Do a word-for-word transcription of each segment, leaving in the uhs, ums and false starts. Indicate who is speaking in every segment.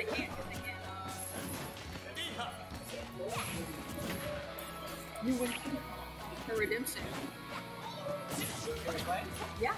Speaker 1: hand in the hand. You win her redemption. Yeah.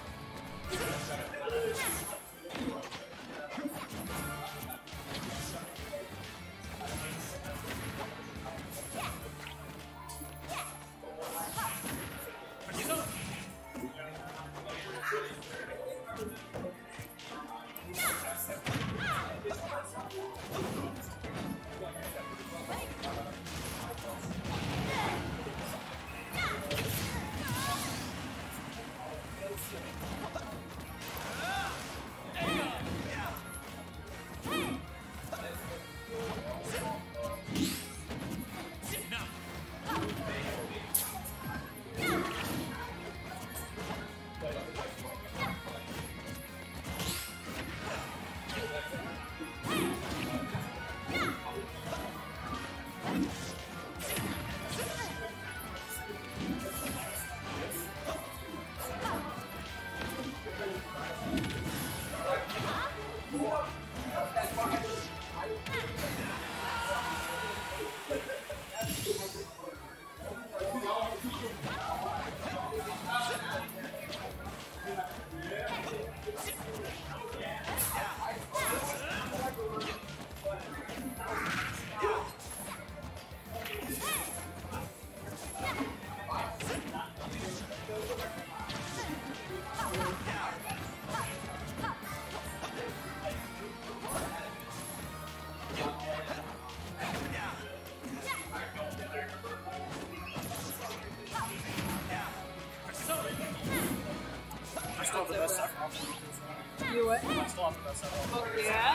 Speaker 1: You what? Oh, yeah?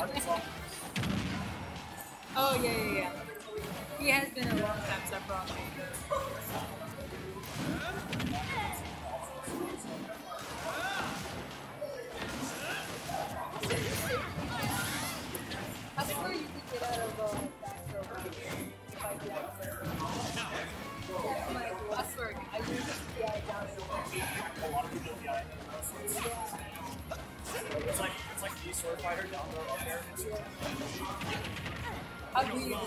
Speaker 1: Oh, yeah, yeah, yeah. He has been a long time Sephiroth maker. I swear you could get out of uh, back row if I did that. That's my, I swear, I used to be out down in
Speaker 2: A lot of people die. It's like it's like the sword fighter down the up there.
Speaker 1: How do you do it?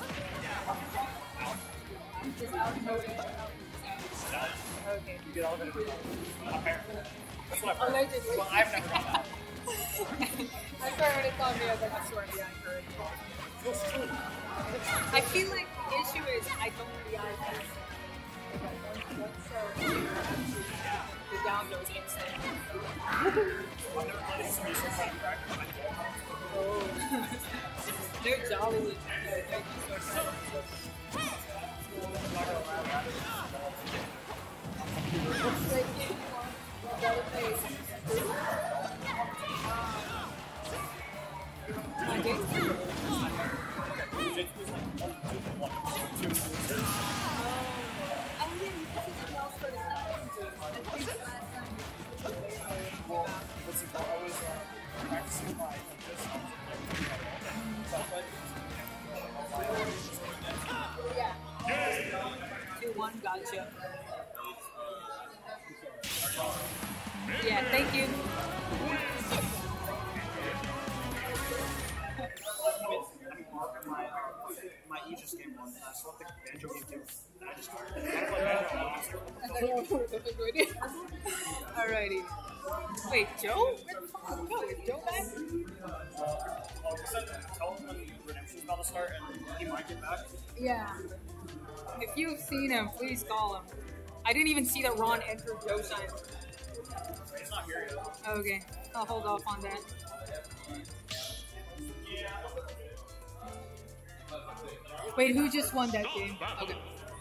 Speaker 1: Just out mode. Okay.
Speaker 2: You get all of it. Apparently. That's what I've heard.
Speaker 1: Allegedly.
Speaker 2: Well, I've never done that.
Speaker 1: I swear when it's on me, I was like, I swear to God, for it.
Speaker 2: It's true.
Speaker 1: I feel like the issue is I don't really eye test. So, the down goes insane.
Speaker 2: I've never played some sword fighter practice.
Speaker 1: Oh. They're jolly. They're just so
Speaker 2: Well, what's it called? I was uh, practicing my
Speaker 1: yeah. two one, gotcha. Yeah, thank you.
Speaker 2: my my Aegis game one. I saw the banjo game too. And I just started.
Speaker 1: Alrighty. Wait, Joe? Where the fuck did Joe? Is Joe back?
Speaker 2: Uh, oh, just tell him when Redemption's about to start and he might get back.
Speaker 1: Yeah. If you've seen him, please call him. I didn't even see that Ron entered Joe Shine.
Speaker 2: He's not here yet.
Speaker 1: Okay, I'll hold off on that. Wait, who just won that game? Okay.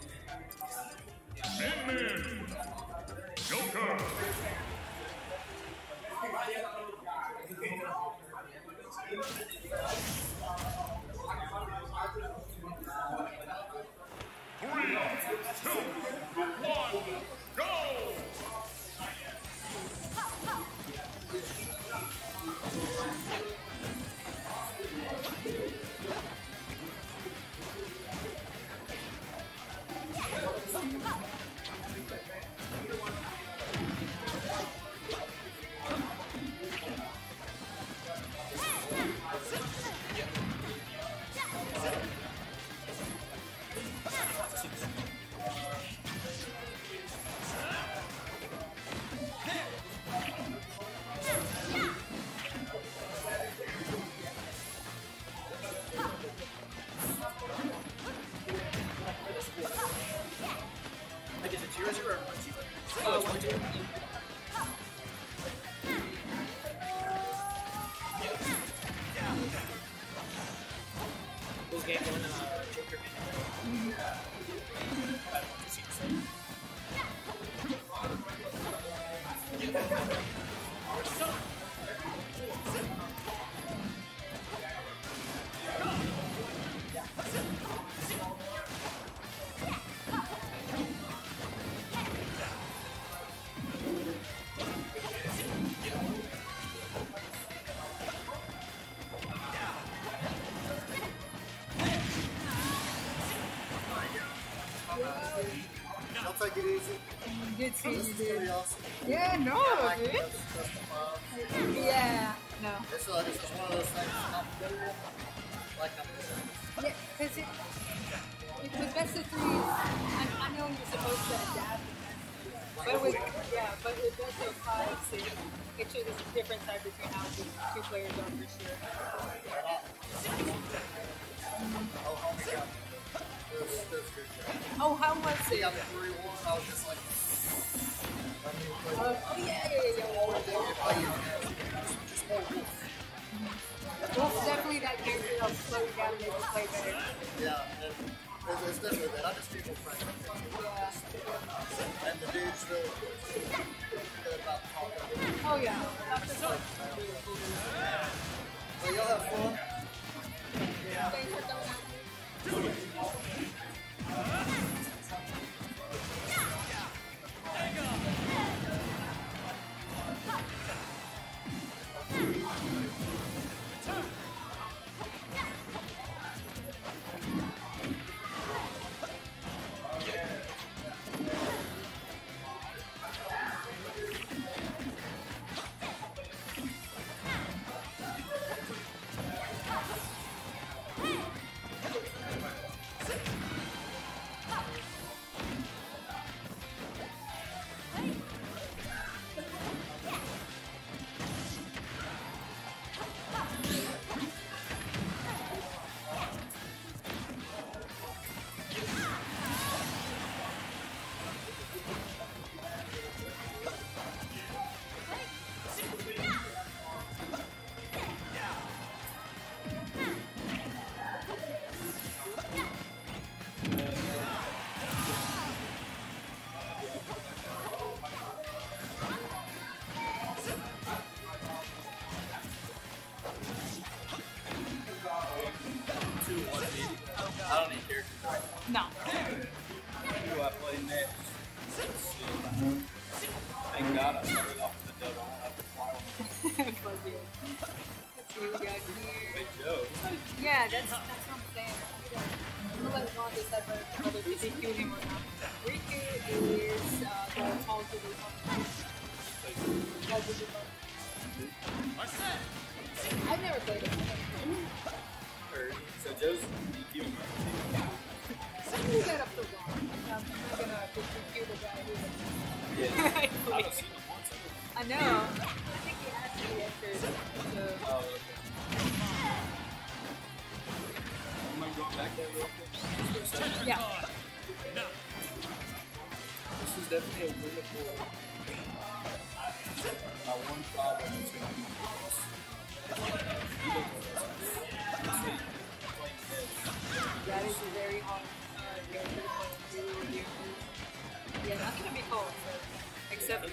Speaker 3: Ant-Man! Joker! Three, two, one, go!
Speaker 2: Those game one uh, Joker game. Uh,
Speaker 4: I'll take it easy.
Speaker 1: Good seeing
Speaker 4: This
Speaker 1: you,
Speaker 4: is pretty
Speaker 1: dude.
Speaker 4: awesome.
Speaker 1: Yeah, no,
Speaker 4: I like
Speaker 1: dude.
Speaker 4: it. It's customized.
Speaker 1: Yeah, no.
Speaker 4: It's like it's one of those things that's not playable. Like I'm
Speaker 1: Yeah, because it, it, with best of threes, I, I know you're supposed to adapt, but with yeah, but with best of fives, it, it shows us a different side between how the two players are for sure.
Speaker 4: Oh, homie got me. It was, it was a good job.
Speaker 1: Oh, how was
Speaker 4: He
Speaker 1: it?
Speaker 4: got me three one. I was just like, let me play
Speaker 1: Uh, oh yeah, yeah, yeah, yeah. Well, it's definitely that character that'll slow you down and make you play better.
Speaker 4: Yeah, and it's, it's definitely that. I just people practice.
Speaker 1: Yeah.
Speaker 4: And the dude's really good about talking.
Speaker 1: Oh yeah. That's the
Speaker 4: Well, y'all have fun.
Speaker 1: Thanks for coming out.
Speaker 5: I don't need characters right
Speaker 1: No.
Speaker 5: now. Who do I play next? Let's see. Thank God I started off with the double. I have to fly one.
Speaker 1: Fuck you. Let's see what we got here.
Speaker 5: Hey, Joe.
Speaker 1: Yeah, that's that's what I'm saying. I'm gonna let Ron decide whether to D Q him or not. Riku is uh, the tall to the I've never played it.
Speaker 5: Heard. So Joe's you.
Speaker 1: Somebody got up to Ron. I'm not gonna D Q the guy who.
Speaker 5: Yeah. I haven't seen him once.
Speaker 1: I know. I think he actually entered the.
Speaker 5: Oh, okay. I'm gonna go back there real quick.
Speaker 1: Yeah.
Speaker 5: This is definitely a winnable. My one problem is going to be this.
Speaker 1: That is a very hard uh, character to play. Yeah, that's gonna be cool. Except.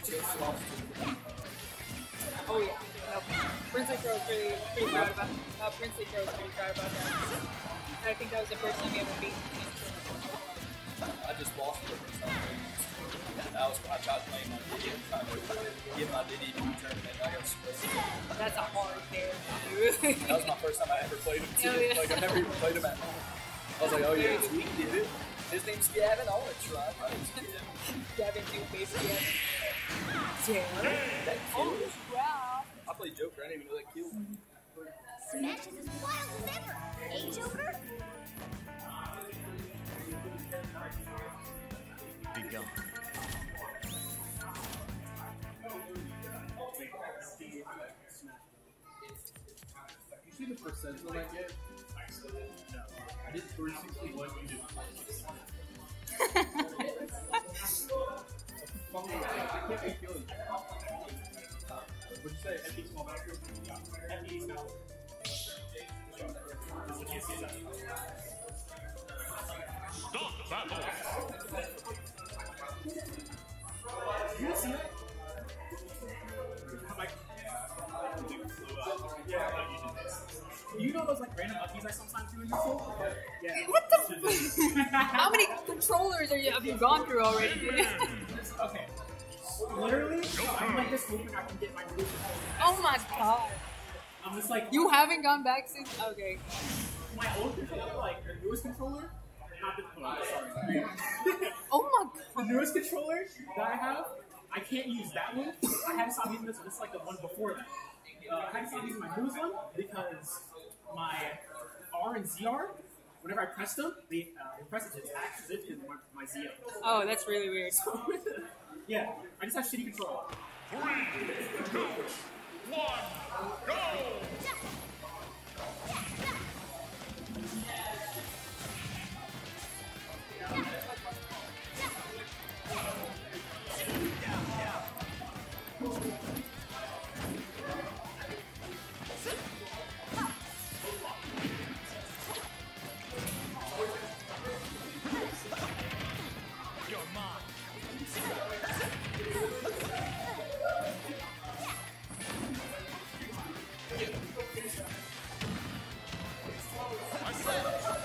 Speaker 1: Oh yeah. No. Princely Crow's pretty, pretty proud about. Uh, Princely Crow's pretty proud about that. I think that was the first time he ever beat me.
Speaker 5: I just lost the first time. I was I tried playing my Diddy and trying to get my Diddy to tournament. I got split.
Speaker 1: That's a hard character.
Speaker 5: That was my first time I ever played him too.
Speaker 1: Oh, yeah.
Speaker 5: Like I never even played him at home. I was like, oh yeah, we did it. His name's Gavin. I want to try. My name's Gavin.
Speaker 1: Gavin, you basically have. Damn.
Speaker 5: That
Speaker 1: Oh
Speaker 5: killed.
Speaker 1: wow.
Speaker 5: I played Joker. I didn't even know that killed.
Speaker 6: Smash is as wild as ever. Hey, Joker?
Speaker 3: Be gone.
Speaker 5: You see the percentile I get? No. I did three sixty-one. You did.
Speaker 7: can't be feeling that. Would you say F D small voucher? Yeah. F D small.
Speaker 3: Stop battle.
Speaker 7: You see that? I'm like, yeah, you know those like random upbeats I sometimes do in this show? Yeah.
Speaker 1: What the? How many controllers are you, have you gone through already?
Speaker 7: Okay. Literally, I'm like just hoping I can get my moves.
Speaker 1: Oh my god.
Speaker 7: I'm just like,
Speaker 1: You haven't gone back since? Okay.
Speaker 7: my old controller, like the newest controller, not the oh, sorry.
Speaker 1: Oh my
Speaker 7: The
Speaker 1: god.
Speaker 7: newest controller that I have, I can't use that one. I had to stop using this. This is like the one before that. Uh, I had to stop using my newest one because my R and Z R, whenever I press them, they uh, press it to act as if it's my, my Z O.
Speaker 1: Oh, that's really weird.
Speaker 7: Yeah, I just have shitty control.
Speaker 3: Three, two, one, go! I said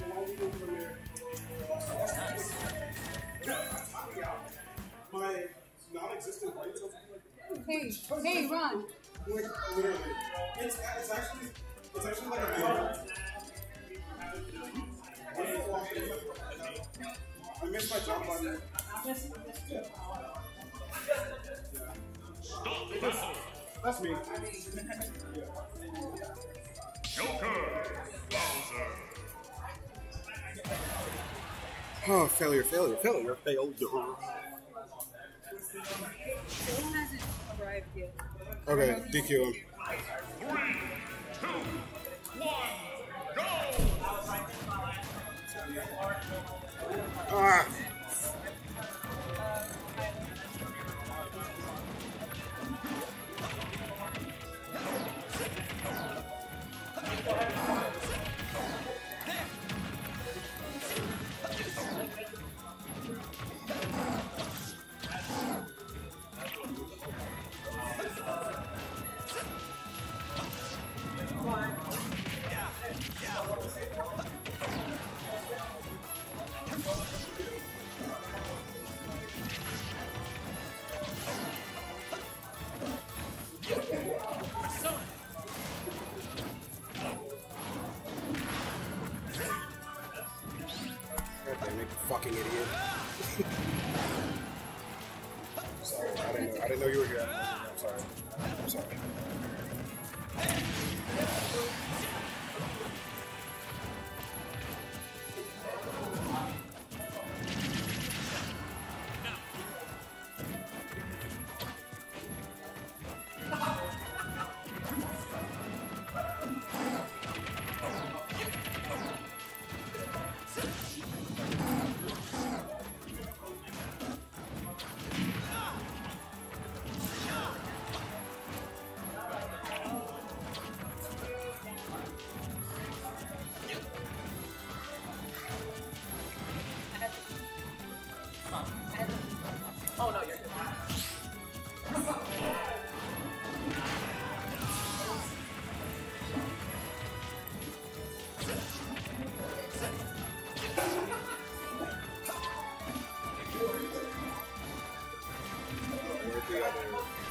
Speaker 4: My non-existent lights.
Speaker 1: Hey, hey, Ron.
Speaker 4: Like, literally. It's, it's actually, it's actually like a mirror. I missed my jump button.
Speaker 3: Stop battle.
Speaker 4: That's me.
Speaker 3: Joker. Bowser.
Speaker 4: Oh, failure, failure, failure, failure.
Speaker 1: Someone hasn't arrived yet.
Speaker 4: Okay, D Q him.
Speaker 3: Three, two, one, go!
Speaker 4: Ah! God damn it, you fucking idiot. Sorry, I didn't know, I didn't know you were here. I'm sorry. I'm sorry.
Speaker 7: Oh no, you're good.
Speaker 4: Where'd the other...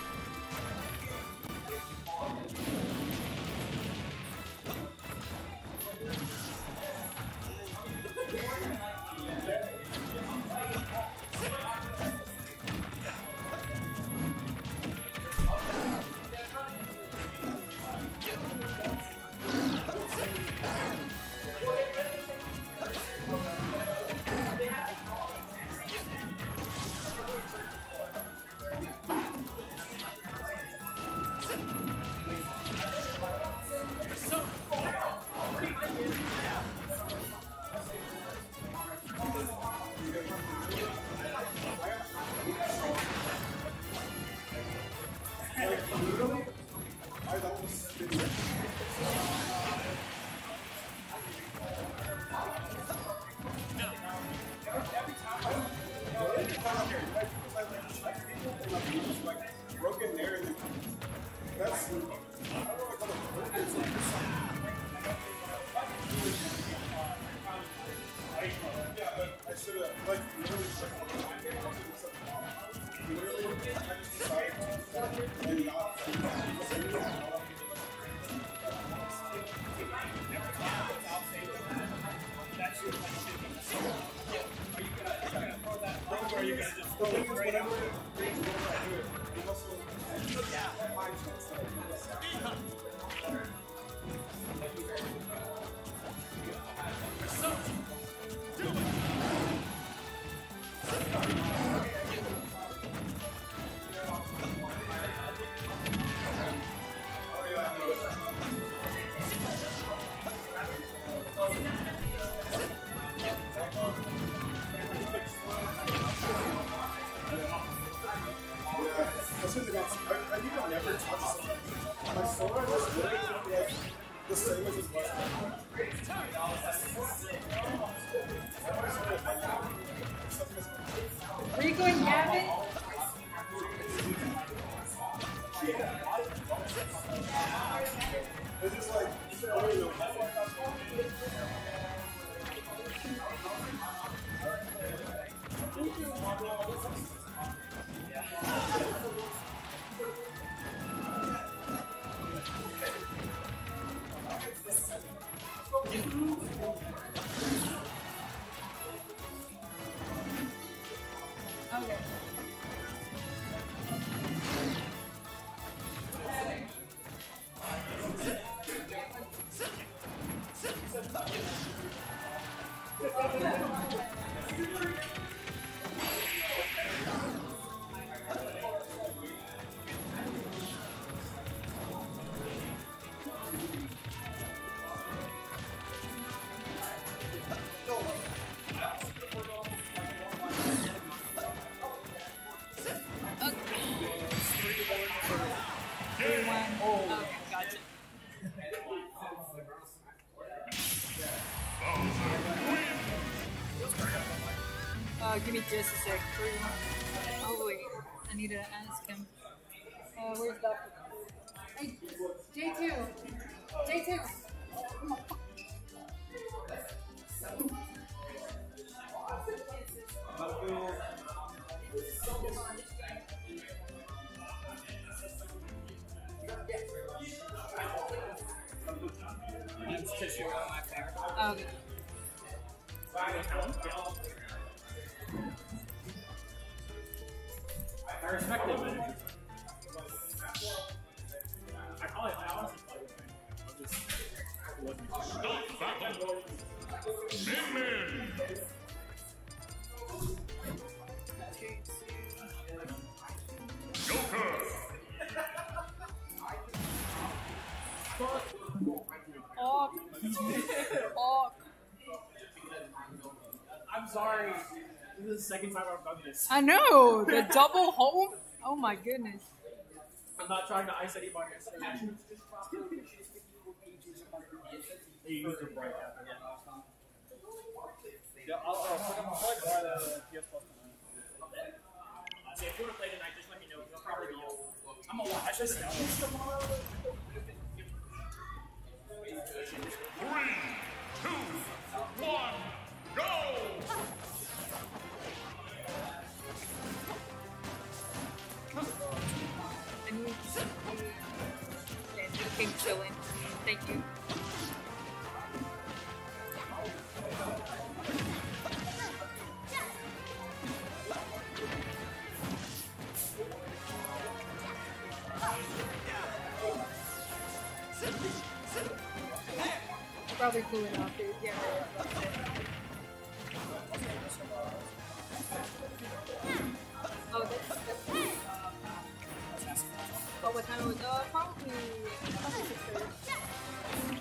Speaker 4: Broken narrative. That's. I don't know what it's like. Yeah, but I should have, like, literally checked on it. Literally, I just decided to and not. Are you gonna just throw it right out?
Speaker 1: Okay. Three, one. Oh, okay, gotcha. Uh, give me just a sec. Three, one. Oh wait, I need to ask him. Uh, where's Doctor? Hey, J two. J two.
Speaker 5: It's tissue on my finger.
Speaker 1: Okay.
Speaker 7: I respect it, man. I probably, I honestly probably would. I'll just.
Speaker 3: Stop battle. Min Min. Joker.
Speaker 1: Awk. Awk.
Speaker 7: I'm sorry. This is the second time I've done this.
Speaker 1: I know the double home. Oh my goodness.
Speaker 7: I'm not trying to ice anybody. You used it right after.
Speaker 5: Yeah, I'll, I'll put him on buy the P S Plus tonight.
Speaker 7: So if you want to play tonight, just let me know. It'll probably be up. I'm gonna watch this now.
Speaker 3: Three, two, one, go!
Speaker 1: I need to keep chilling. Thank you. Probably cooling off, dude. Yeah. Oh, that's, that's oh, what time was it? Uh, probably, probably six thirty.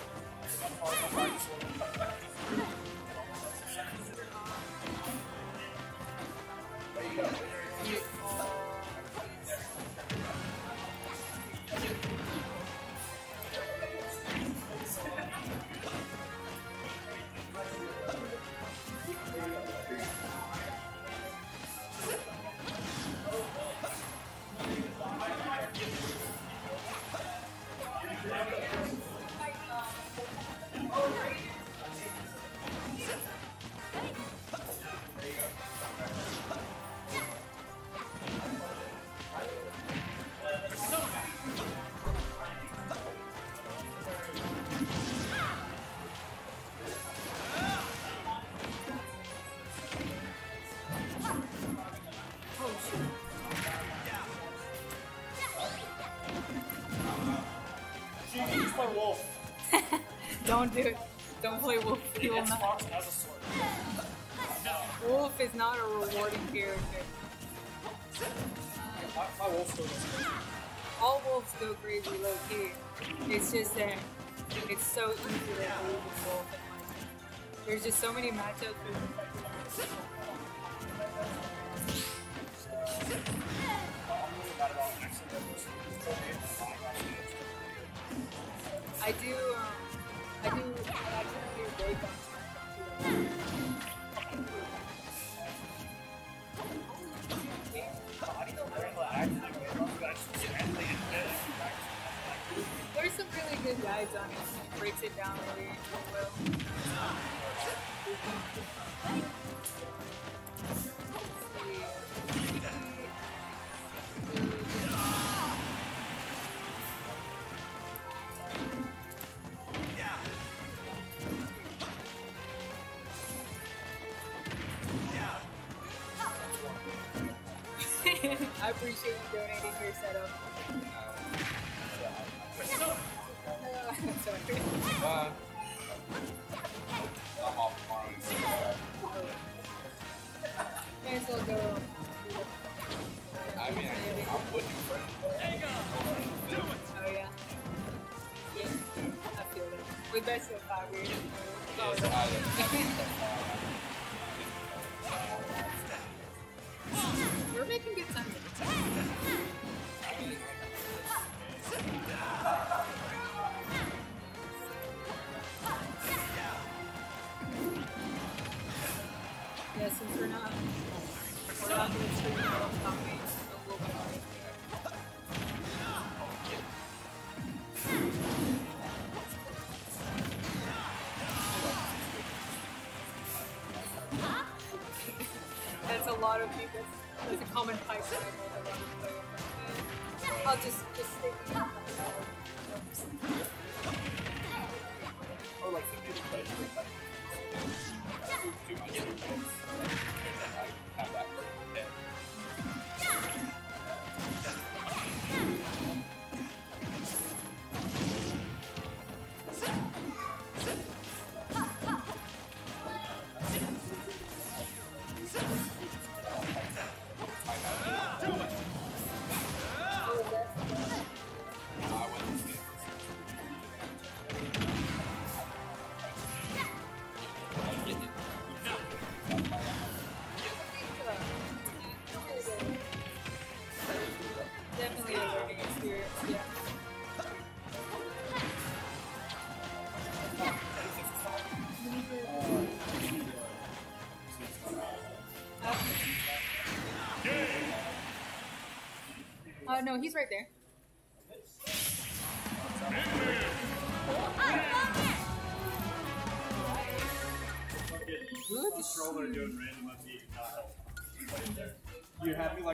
Speaker 1: Don't do it. Don't play Wolf. He will not.
Speaker 7: Fox has a sword.
Speaker 1: Wolf is not a rewarding character.
Speaker 5: My, my wolf still goes crazy.
Speaker 1: All wolves go crazy low key. It's just that it's so easy to lose with Wolf. And like, there's just so many matchups. I do, um, I do, I do do break on There's some really good guides on it. Breaks it down really well. I appreciate you donating your setup. Uh, sorry.
Speaker 5: Uh, I'm off tomorrow.
Speaker 1: May as well go.
Speaker 5: I mean, I, I'm with you, friend.
Speaker 1: Oh yeah. Yeah, I feel it. We best of five years.
Speaker 5: Yes, I
Speaker 1: We're making good time. Yeah, since we're not, we're not doing streaming on top of me, so we'll be alright. That's a lot of people. That's a common pipe that I know that a lot of people play with. I'll just, just stick with that.
Speaker 5: or like the music plays. Too much defense. I have that for ten.
Speaker 1: Definitely a learning experience, yeah. Uh, no, he's right there.
Speaker 4: Good. Stroller doing random update. Uh, you happy? Like